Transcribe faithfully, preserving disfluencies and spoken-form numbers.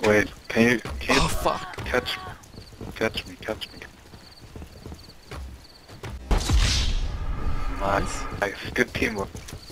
Wait, can you, can you Oh fuck. catch, catch me, catch me. Nice, nice, good teamwork.